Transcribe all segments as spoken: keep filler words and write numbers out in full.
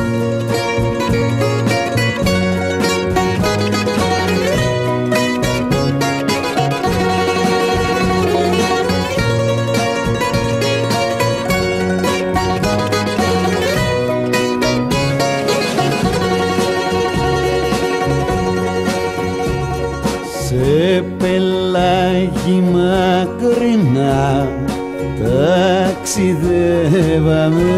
Σε πελάγι μακρινά ταξιδεύαμε,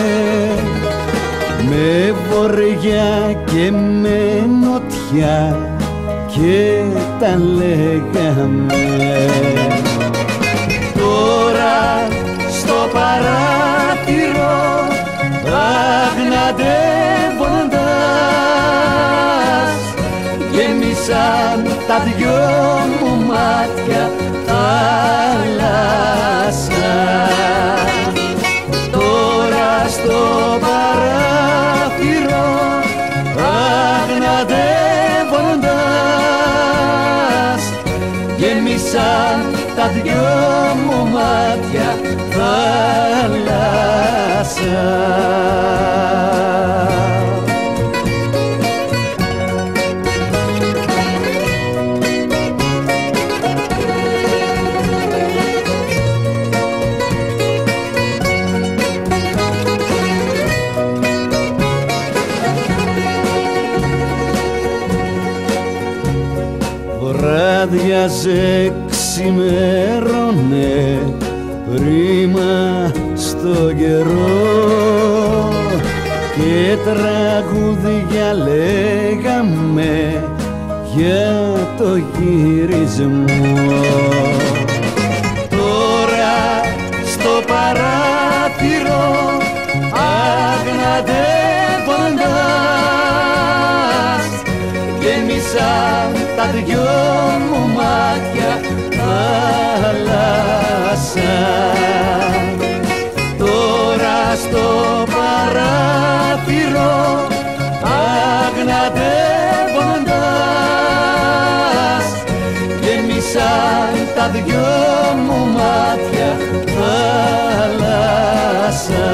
με βορειά και με νοτιά και τα λέγαμε. Τώρα στο παράθυρο αγναντεύοντας γέμισαν τα δυο μου μάτια θάλασσα. Τώρα στο παράθυρο αγναντεύοντας γέμισαν τα δυο μου μάτια θάλασσα. Βράδιαζε, ξημέρωνε πρίμα στο καιρό και τραγούδια λέγαμε για το γυρισμό. Τώρα στο παράθυρο αγναντεύοντας γέμισαν τα δυο μου μάτια θάλασσα. Τώρα στο παράθυρο αγναντεύοντας γέμισαν τα δυο μου μάτια θάλασσα.